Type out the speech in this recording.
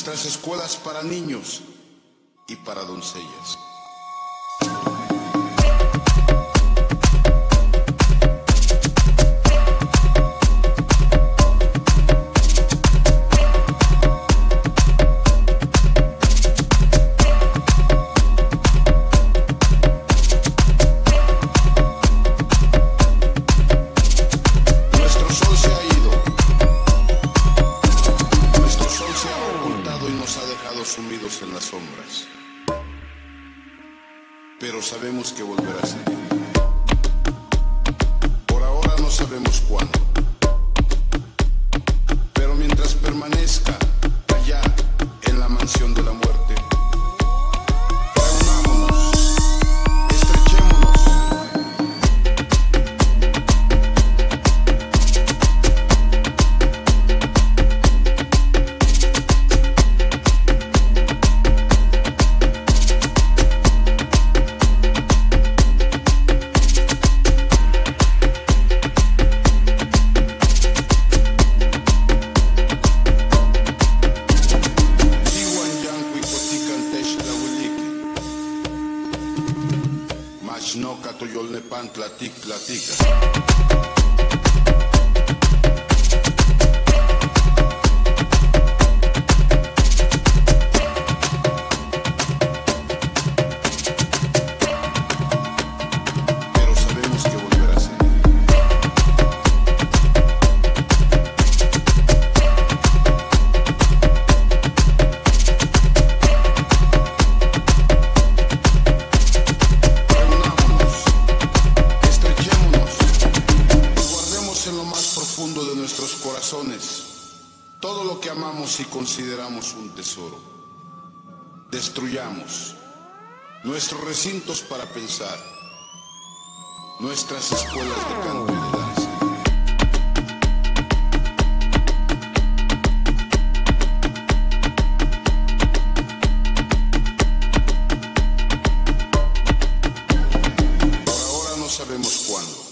nuestras escuelas para niños y para doncellas. Sumidos en las sombras, pero sabemos que volverá a salir. Por ahora no sabemos cuándo, pero mientras permanezca allá en la mansión de la muerte, reunámonos, estrechémonos. No catoyolnepan tlatic platica. De nuestros corazones todo lo que amamos y consideramos un tesoro. Destruyamos nuestros recintos para pensar, nuestras escuelas de canto y de danza. Por ahora no sabemos cuándo,